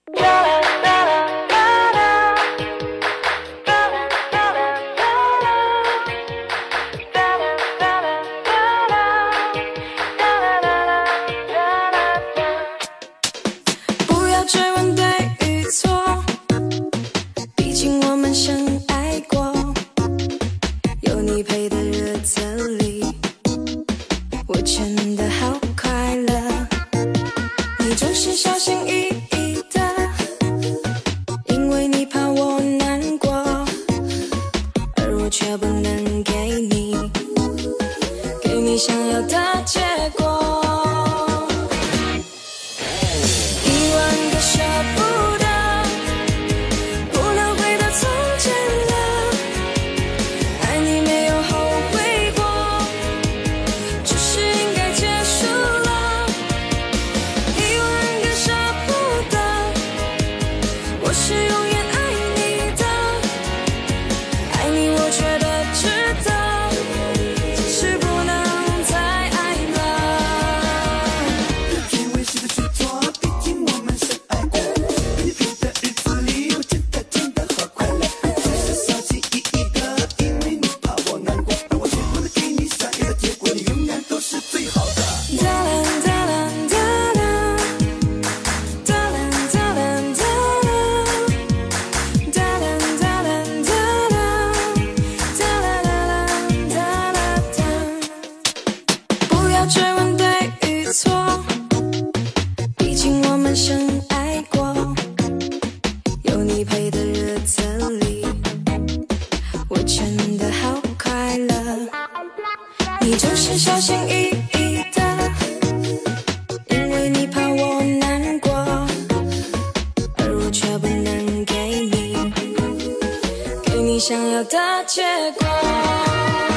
不要追问对与错，毕竟我们深爱过。有你陪的日子里，我真的好快乐。你总是小心翼翼的，因为你怕我难过，而我却不能给你想要的结果。10000个舍不得，不能回到从前了。爱你没有后悔过，只是应该结束了。10000个舍不得，我是永远爱你的，爱你我觉得值得，只是不能再爱了。 天为谁的执着，毕竟我们深爱过。有你陪的日子里，我真的好快乐。总是小心翼翼的，因为你怕我难过，而我却不能给你想要的结果，你永远都是最好的。 哒啦哒啦哒啦，哒啦哒啦哒啦，哒啦哒啦哒啦，哒啦啦啦哒啦哒。不要追问对与错，毕竟我们深爱过。有你陪的日子里，我真的好快乐。你总是小心翼翼的，因为你怕我难过，而我却不能给你想要的结果。